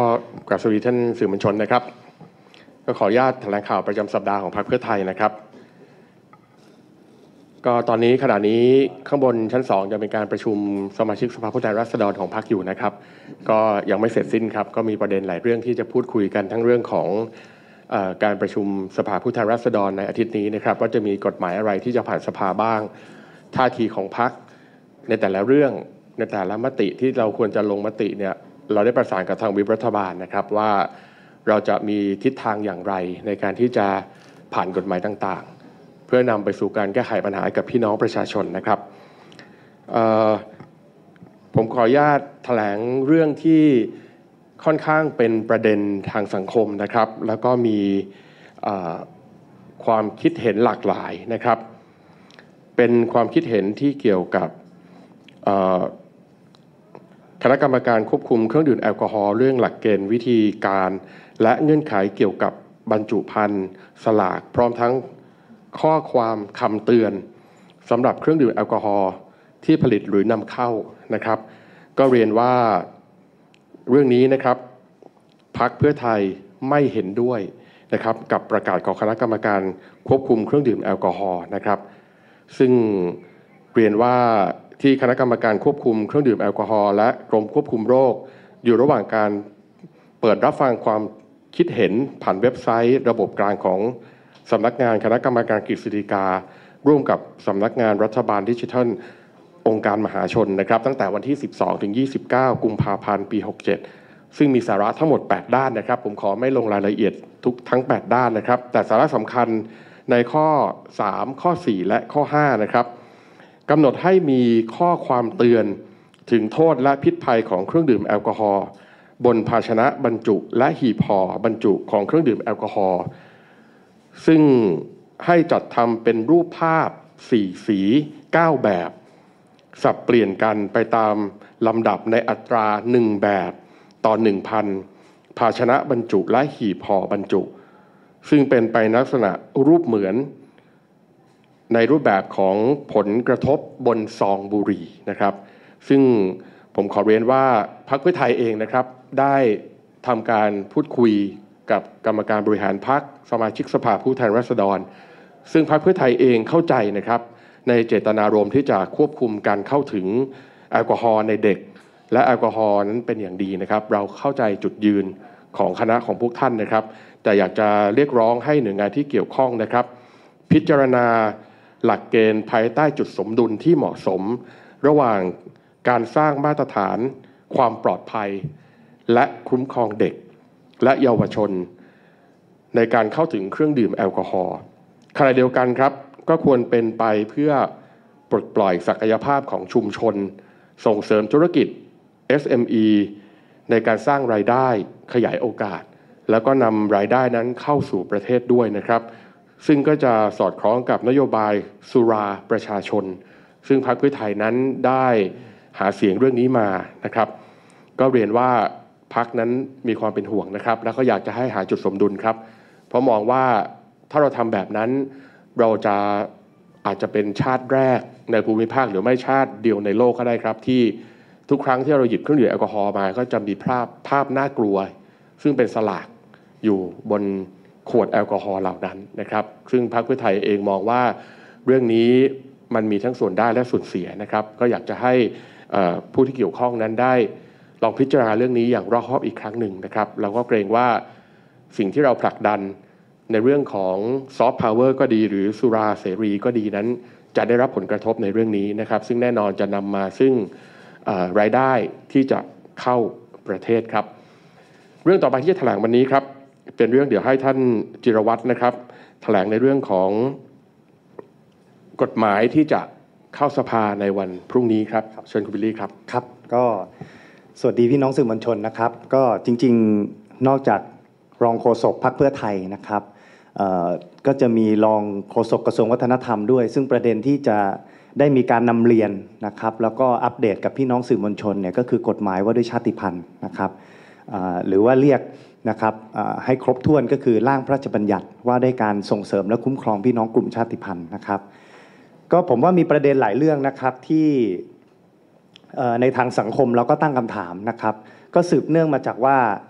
กราบสวัสดีท่านสื่อมวลชนนะครับก็ขออนุญาตแถลงข่าวประจำสัปดาห์ของพรรคเพื่อไทยนะครับก็ตอนนี้ขณะนี้ข้างบนชั้น2จะเป็นการประชุมสมาชิกสภาผู้แทนราษฎรของพรรคอยู่นะครับก็ยังไม่เสร็จสิ้นครับก็มีประเด็นหลายเรื่องที่จะพูดคุยกันทั้งเรื่องของการประชุมสภาผู้แทนราษฎรในอาทิตย์นี้นะครับว่าจะมีกฎหมายอะไรที่จะผ่านสภาบ้างท่าทีของพรรคในแต่ละเรื่องในแต่ละมติที่เราควรจะลงมติเนี่ยเราได้ประสานกับทางวิปรัฐบาลนะครับว่าเราจะมีทิศทางอย่างไรในการที่จะผ่านกฎหมายต่างๆเพื่อนำไปสู่การแก้ไขปัญหากับพี่น้องประชาชนนะครับผมขออนุญาตแถลงเรื่องที่ค่อนข้างเป็นประเด็นทางสังคมนะครับแล้วก็มีความคิดเห็นหลากหลายนะครับเป็นความคิดเห็นที่เกี่ยวกับคณะกรรมการควบคุมเครื่องดื่มแอลกอฮอล์เรื่องหลักเกณฑ์วิธีการและเงื่อนไขเกี่ยวกับบรรจุภัณฑ์สลากพร้อมทั้งข้อความคำเตือนสำหรับเครื่องดื่มแอลกอฮอล์ที่ผลิตหรือนำเข้านะครับก็เรียนว่าเรื่องนี้นะครับพรรคเพื่อไทยไม่เห็นด้วยนะครับกับประกาศของคณะกรรมการควบคุมเครื่องดื่มแอลกอฮอล์นะครับซึ่งเรียนว่าที่คณะกรรมการควบคุมเครื่องดื่มแอลกอฮอล์และกรมควบคุมโรคอยู่ระหว่างการเปิดรับฟังความคิดเห็นผ่านเว็บไซต์ระบบกลางของสำนักงานคณะกรรมการกฤษฎีการ่วมกับสำนักงานรัฐบาลดิจิทัลองค์การมหาชนนะครับตั้งแต่วันที่12 ถึง 29 กุมภาพันธ์ ปี 67ซึ่งมีสาระทั้งหมด 8 ด้านนะครับผมขอไม่ลงรายละเอียดทั้ง 8 ด้านนะครับแต่สาระสำคัญในข้อ 3 ข้อ 4 และข้อ 5 นะครับกำหนดให้มีข้อความเตือนถึงโทษและพิษภัยของเครื่องดื่มแอลกอฮอล์บนภาชนะบรรจุและหีบห่อบรรจุของเครื่องดื่มแอลกอฮอล์ซึ่งให้จัดทำเป็นรูปภาพ4 สี 9 แบบสับเปลี่ยนกันไปตามลำดับในอัตรา1แบบต่อ 1,000 ภาชนะบรรจุและหีบห่อบรรจุซึ่งเป็นไปลักษณะรูปเหมือนในรูปแบบของผลกระทบบนซองบุหรี่นะครับซึ่งผมขอเรียนว่าพรรคเพื่อไทยเองนะครับได้ทำการพูดคุยกับกรรมการบริหารพรรคสมาชิกสภาผู้แทนราษฎรซึ่งพรรคเพื่อไทยเองเข้าใจนะครับในเจตนารมณ์ที่จะควบคุมการเข้าถึงแอลกอฮอล์ในเด็กและแอลกอฮอล์นั้นเป็นอย่างดีนะครับเราเข้าใจจุดยืนของคณะของพวกท่านนะครับแต่อยากจะเรียกร้องให้หน่วยงานที่เกี่ยวข้องนะครับพิจารณาหลักเกณฑ์ภายใต้จุดสมดุลที่เหมาะสมระหว่างการสร้างมาตรฐานความปลอดภัยและคุ้มครองเด็กและเยาวชนในการเข้าถึงเครื่องดื่มแอลกอฮอล์ขณะเดียวกันครับก็ควรเป็นไปเพื่อปลดปล่อยศักยภาพของชุมชนส่งเสริมธุรกิจ SME ในการสร้างรายได้ขยายโอกาสแล้วก็นำรายได้นั้นเข้าสู่ประเทศด้วยนะครับซึ่งก็จะสอดคล้องกับนโยบายสุราประชาชนซึ่งพรรคเพื่อไทยนั้นได้หาเสียงเรื่องนี้มานะครับก็เรียนว่าพรรคนั้นมีความเป็นห่วงนะครับแล้วก็อยากจะให้หาจุดสมดุลครับเพราะมองว่าถ้าเราทำแบบนั้นเราจะอาจจะเป็นชาติแรกในภูมิภาคหรือไม่ชาติเดียวในโลกก็ได้ครับที่ทุกครั้งที่เราหยิบเครื่องดื่มแอลกอฮอล์มาก็จะมีภาพน่ากลัวซึ่งเป็นสลากอยู่บนขวดแอลกอฮอล์เหล่านั้นนะครับซึ่งพรรคเพื่อไทยเองมองว่าเรื่องนี้มันมีทั้งส่วนได้และส่วนเสียนะครับก็อยากจะให้ผู้ที่เกี่ยวข้องนั้นได้ลองพิจารณาเรื่องนี้อย่างรอบคอบอีกครั้งหนึ่งนะครับเราก็เกรงว่าสิ่งที่เราผลักดันในเรื่องของซอฟต์พาวเวอร์ก็ดีหรือสุราเสรีก็ดีนั้นจะได้รับผลกระทบในเรื่องนี้นะครับซึ่งแน่นอนจะนำมาซึ่งรายได้ที่จะเข้าประเทศครับเรื่องต่อไปที่จะแถลงวันนี้ครับเป็นเรื่องเดี๋ยวให้ท่านจิรวัตรนะครับแถลงในเรื่องของกฎหมายที่จะเข้าสภาในวันพรุ่งนี้ครับเชิญคุณบิลลี่ครับครับก็สวัสดีพี่น้องสื่อมวลชนนะครับก็จริงๆนอกจากรองโฆษกพรรคเพื่อไทยนะครับก็จะมีรองโฆษกกระทรวงวัฒนธรรมด้วยซึ่งประเด็นที่จะได้มีการนำเรียนนะครับแล้วก็อัปเดตกับพี่น้องสื่อมวลชนเนี่ยก็คือกฎหมายว่าด้วยชาติพันธุ์นะครับหรือว่าเรียกนะครับให้ครบถ้วนก็คือร่างพระราชบัญญัติว่าด้วยการส่งเสริมและคุ้มครองพี่น้องกลุ่มชาติพันธุ์นะครับก็ผมว่ามีประเด็นหลายเรื่องนะครับที่ในทางสังคมเราก็ตั้งคำถามนะครับก็สืบเนื่องมาจากว่า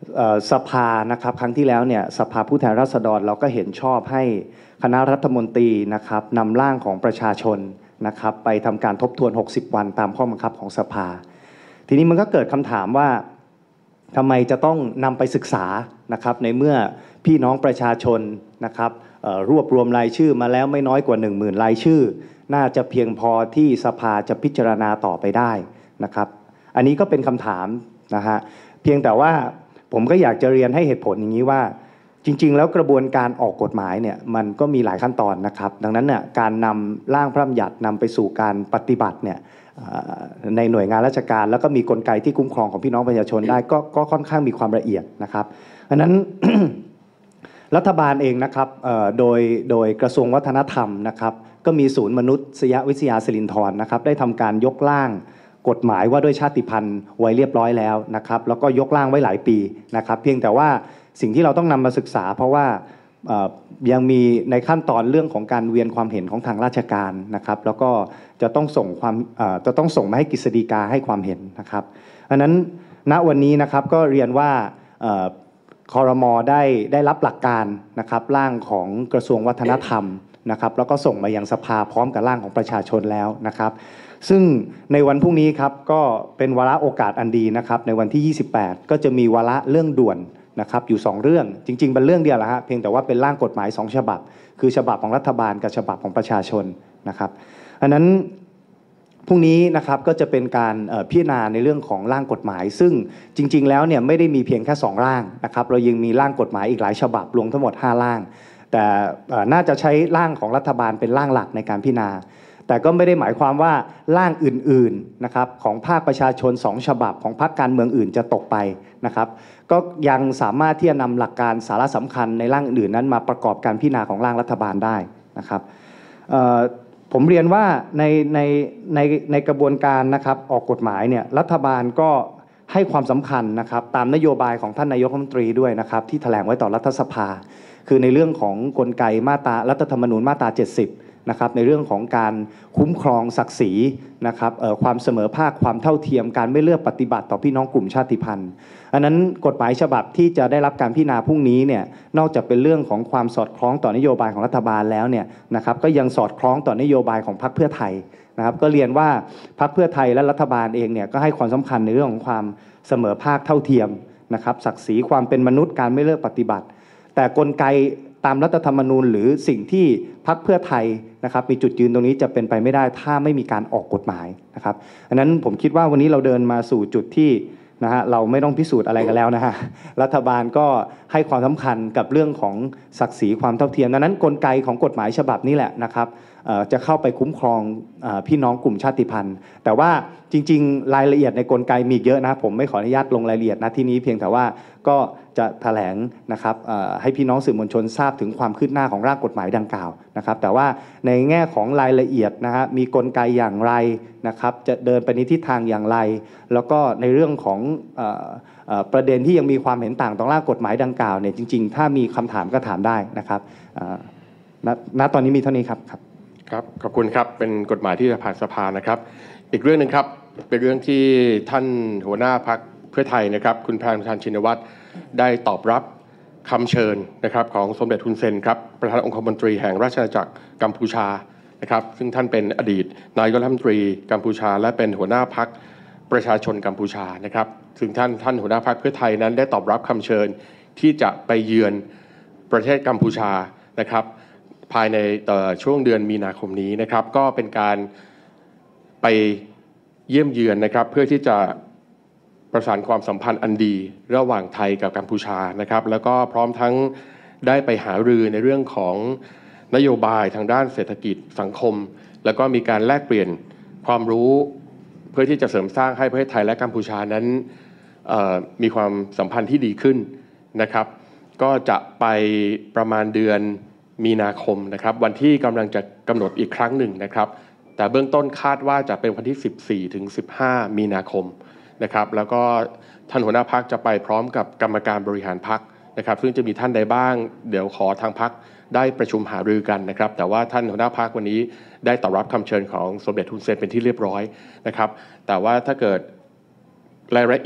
สภานะครับครั้งที่แล้วเนี่ยสภาผู้แทนราษฎรเราก็เห็นชอบให้คณะรัฐมนตรีนะครับนำร่างของประชาชนนะครับไปทำการทบทวน60วันตามข้อบังคับของสภาทีนี้มันก็เกิดคำถามว่าทำไมจะต้องนำไปศึกษานะครับในเมื่อพี่น้องประชาชนนะครับรวบรวมรายชื่อมาแล้วไม่น้อยกว่า 10,000 รายชื่อน่าจะเพียงพอที่สภาจะพิจารณาต่อไปได้นะครับอันนี้ก็เป็นคำถามนะฮะเพียงแต่ว่าผมก็อยากจะเรียนให้เหตุผลอย่างนี้ว่าจริงๆแล้วกระบวนการออกกฎหมายเนี่ยมันก็มีหลายขั้นตอนนะครับดังนั้นเนี่ยการนำร่างพระราชบัญญัตินำไปสู่การปฏิบัติเนี่ยในหน่วยงานราชการแล้วก็มีกลไกที่คุ้มครองของพี่น้องประชาชนได้ก็ค่อนข้างมีความละเอียดนะครับดังนั้น รัฐบาลเองนะครับโดยกระทรวงวัฒนธรรมนะครับก็มีศูนย์มนุษยวิทยาสิรินธรนะครับได้ทำการยกร่างกฎหมายว่าด้วยชาติพันธุ์ไว้เรียบร้อยแล้วนะครับแล้วก็ยกร่างไว้หลายปีนะครับเพียงแต่ว่าสิ่งที่เราต้องนำมาศึกษาเพราะว่ายังมีในขั้นตอนเรื่องของการเวียนความเห็นของทางราชการนะครับแล้วก็จะต้องส่งมาให้กฤษฎีกาให้ความเห็นนะครับอันนั้นณวันนี้นะครับก็เรียนว่าครม.ได้รับหลักการนะครับร่างของกระทรวงวัฒนธรรมนะครับแล้วก็ส่งมายังสภาพร้อมกับร่างของประชาชนแล้วนะครับซึ่งในวันพรุ่งนี้ครับก็เป็นวาระโอกาสอันดีนะครับในวันที่28ก็จะมีวาระเรื่องด่วนนะครับอยู่2เรื่องจริงๆเป็นเรื่องเดียวแหละฮะเพียงแต่ว่าเป็นร่างกฎหมาย2ฉบับคือฉบับของรัฐบาลกับฉบับของประชาชนนะครับอันนั้นพรุ่งนี้นะครับก็จะเป็นการพิจารณาในเรื่องของร่างกฎหมายซึ่งจริงๆแล้วเนี่ยไม่ได้มีเพียงแค่2ร่างนะครับเรายังมีร่างกฎหมายอีกหลายฉบับรวมทั้งหมด5ร่างแต่น่าจะใช้ร่างของรัฐบาลเป็นร่างหลักในการพิจารณาแต่ก็ไม่ได้หมายความว่าร่างอื่นๆนะครับของภาคประชาชน2ฉบับของพรรคการเมืองอื่นจะตกไปนะครับก็ยังสามารถที่จะนำหลักการสาระสำคัญในร่างอื่นนั้นมาประกอบการพิจารณาของร่างรัฐบาลได้นะครับผมเรียนว่าในกระบวนการนะครับออกกฎหมายเนี่ยรัฐบาลก็ให้ความสำคัญนะครับตามนโยบายของท่านนายกรัฐมนตรีด้วยนะครับที่แถลงไว้ต่อรัฐสภาคือในเรื่องของกลไกมาตรารัฐธรรมนูญมาตรา70นะครับในเรื่องของการคุ้มครองศักดิ์ศรีนะครับความเสมอภาคความเท่าเทียมการไม่เลือกปฏิบัติต่อพี่น้องกลุ่มชาติพันธุ์อันนั้นกฎหมายฉบับที่จะได้รับการพิจารณาพรุ่งนี้เนี่ยนอกจากเป็นเรื่องของความสอดคล้องต่อนโยบายของรัฐบาลแล้วเนี่ยนะครับก็ยังสอดคล้องต่อนโยบายของพรรคเพื่อไทยนะครับก็เรียนว่าพรรคเพื่อไทยและรัฐบาลเองเนี่ยก็ให้ความสำคัญในเรื่องของความเสมอภาคเท่าเทียมนะครับศักดิ์ศรีความเป็นมนุษย์การไม่เลือกปฏิบัติแต่กลไกตามรัฐธรรมนูญหรือสิ่งที่พรรคเพื่อไทยนะครับมีจุดยืนตรงนี้จะเป็นไปไม่ได้ถ้าไม่มีการออกกฎหมายนะครับอันนั้นผมคิดว่าวันนี้เราเดินมาสู่จุดที่นะฮะเราไม่ต้องพิสูจน์อะไรกันแล้วนะฮะรัฐบาลก็ให้ความสำคัญกับเรื่องของศักดิ์ศรีความเท่าเทียมดังนั้นกลไกของกฎหมายฉบับนี้แหละนะครับจะเข้าไปคุ้มครองพี่น้องกลุ่มชาติพันธุ์แต่ว่าจริงๆรายละเอียดในกลไกมีเยอะนะผมไม่ขออนุญาตลงรายละเอียดนะที่นี้เพียงแต่ว่าก็จะแถลงนะครับให้พี่น้องสื่อมวลชนทราบถึงความคืบหน้าของร่างกฎหมายดังกล่าวนะครับแต่ว่าในแง่ของรายละเอียดนะฮะมีกลไกอย่างไรนะครับจะเดินไปในทิศทางอย่างไรแล้วก็ในเรื่องของประเด็นที่ยังมีความเห็นต่างต่อร่างกฎหมายดังกล่าวเนี่ยจริงๆถ้ามีคำถามก็ถามได้นะครับณตอนนี้มีเท่านี้ครับครับขอบคุณครับเป็นกฎหมายที่จะผ่านสภานะครับอีกเรื่องหนึ่งครับเป็นเรื่องที่ท่านหัวหน้าพรรคเพื่อไทยนะครับคุณแพทองทานชินวัตรได้ตอบรับคำเชิญนะครับของสมเด็จฮุนเซนครับประธานองคมนตรีแห่งราชอาณาจักรกัมพูชานะครับซึ่งท่านเป็นอดีตนายกรัฐมนตรีกัมพูชาและเป็นหัวหน้าพรรคประชาชนกัมพูชานะครับซึ่งท่านหัวหน้าพรรคเพื่อไทยนั้นได้ตอบรับคำเชิญที่จะไปเยือนประเทศกัมพูชานะครับภายในช่วงเดือนมีนาคมนี้นะครับก็เป็นการไปเยี่ยมเยือนนะครับเพื่อที่จะประสานความสัมพันธ์อันดีระหว่างไทยกับกัมพูชานะครับแล้วก็พร้อมทั้งได้ไปหารือในเรื่องของนโยบายทางด้านเศรษฐกิจสังคมแล้วก็มีการแลกเปลี่ยนความรู้เพื่อที่จะเสริมสร้างให้ประเทศไทยและกัมพูชานั้นมีความสัมพันธ์ที่ดีขึ้นนะครับก็จะไปประมาณเดือนมีนาคมนะครับวันที่กำลังจะกำหนดอีกครั้งหนึ่งนะครับแต่เบื้องต้นคาดว่าจะเป็นวันที่14 ถึง 15 มีนาคมนะครับแล้วก็ท่านหัวหน้าพรรคจะไปพร้อมกับกรรมการบริหารพรรคนะครับซึ่งจะมีท่านใดบ้างเดี๋ยวขอทางพรรคได้ประชุมหารือกันนะครับแต่ว่าท่านหัวหน้าพรรควันนี้ได้ตอบรับคำเชิญของสมเด็จฮุนเซนเป็นที่เรียบร้อยนะครับแต่ว่าถ้าเกิดรายละเอียด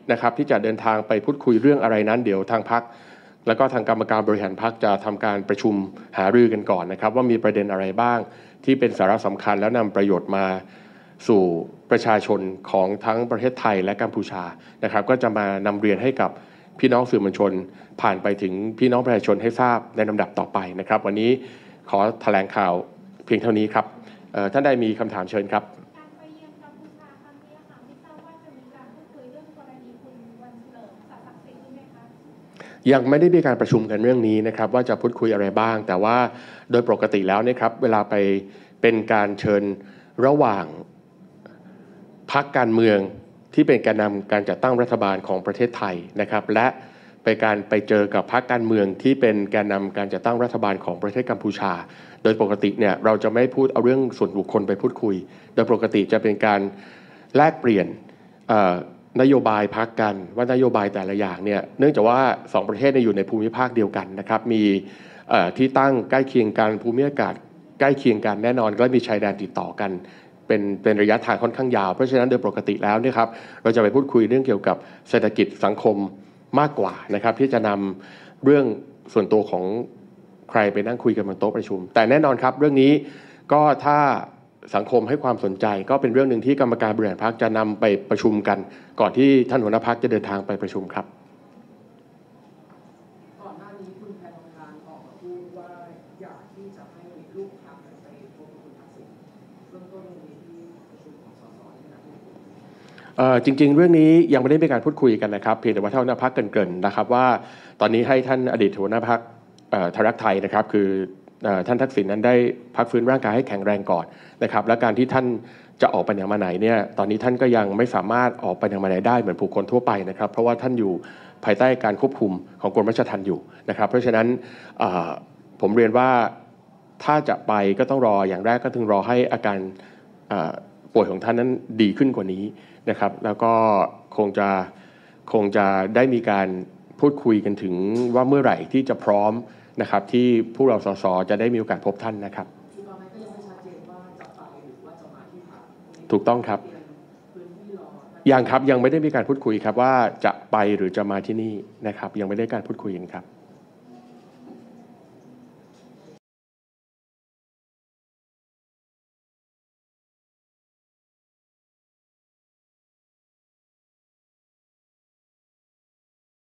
นะครับที่จะเดินทางไปพูดคุยเรื่องอะไรนั้นเดี๋ยวทางพรรคแล้วก็ทางกรรมการบริหารพรรคจะทำการประชุมหารือกันก่อนนะครับว่ามีประเด็นอะไรบ้างที่เป็นสาระสำคัญแล้วนำประโยชน์มาสู่ประชาชนของทั้งประเทศไทยและกัมพูชานะครับก็จะมานำเรียนให้กับพี่น้องสื่อมวลชนผ่านไปถึงพี่น้องประชาชนให้ทราบในลำดับต่อไปนะครับวันนี้ขอแถลงข่าวเพียงเท่านี้ครับท่านใดมีคำถามเชิญครับการไปเยือนกัมพูชาครั้งนี้ค่ะไม่ทราบว่าจะมีการพูดคุยเรื่องกรณีคุณวันเฉลิมศักดิ์สิทธิ์ไหมคะยังไม่ได้มีการประชุมกันเรื่องนี้นะครับว่าจะพูดคุยอะไรบ้าง แต่ว่าโดยปกติแล้วนะครับเวลาไปเป็นการเชิญระหว่างพรรคการเมืองที่เป็นแกนนำการจัดตั้งรัฐบาลของประเทศไทยนะครับและไปเจอกับพรรคการเมืองที่เป็นแกนนำการจัดตั้งรัฐบาลของประเทศกัมพูชาโดยปกติเนี่ยเราจะไม่พูดเอาเรื่องส่วนบุคคลไปพูดคุยโดยปกติจะเป็นการแลกเปลี่ยนนโยบายพรรคกันว่านโยบายแต่ละอย่างเนี่ยเนื่องจากว่า2ประเทศอยู่ในภูมิภาคเดียวกันนะครับมีที่ตั้งใกล้เคียงกันภูมิอากาศใกล้เคียงกันแน่นอนก็มีชายแดนติดต่อกันเป็นระยะทางค่อนข้างยาวเพราะฉะนั้นโดยปกติแล้วเนี่ยครับเราจะไปพูดคุยเรื่องเกี่ยวกับเศรษฐกิจสังคมมากกว่านะครับที่จะนำเรื่องส่วนตัวของใครไปนั่งคุยกันบนโต๊ะประชุมแต่แน่นอนครับเรื่องนี้ก็ถ้าสังคมให้ความสนใจก็เป็นเรื่องหนึ่งที่กรรมการบริหารพรรคจะนำไปประชุมกันก่อนที่ท่านหัวหน้าพรรคจะเดินทางไปประชุมครับก่อนหน้านี้คุณแพทองทานออกมาพูดว่าอยากที่จะให้ลูกพรรคไปพบคุณทักษิณเบื้องต้นในที่ประชุมของสสนี่นะครับจริงๆเรื่องนี้ยังไม่ได้มีการพูดคุยกันนะครับเพียงแต่ว่าท่านหัวหน้าพรรคเกริ่นๆนะครับว่าตอนนี้ให้ท่านอดีตหัวหน้าพรรคไทยรักไทยนะครับคือท่านทักษิณนั้นได้พักฟื้นร่างกายให้แข็งแรงก่อนนะครับและการที่ท่านจะออกไปไหนมาไหนเนี่ยตอนนี้ท่านก็ยังไม่สามารถออกไปไหนมาไหนได้เหมือนผู้คนทั่วไปนะครับเพราะว่าท่านอยู่ภายใต้การควบคุมของกรมราชทัณฑ์อยู่นะครับเพราะฉะนั้นผมเรียนว่าถ้าจะไปก็ต้องรออย่างแรกก็ต้องรอให้อาการป่วยของท่านนั้นดีขึ้นกว่านี้นะครับแล้วก็คงจะได้มีการพูดคุยกันถึงว่าเมื่อไหร่ที่จะพร้อมนะครับที่ผู้เราสสจะได้มีโอกาสพบท่านนะครับตอนนั้นก็ยังไม่ชัดเจนว่าจะไปหรือว่าจะมาที่พรรคถูกต้องครับยังครับยังไม่ได้มีการพูดคุยครับว่าจะไปหรือจะมาที่นี่นะครับยังไม่ได้การพูดคุยกันครับ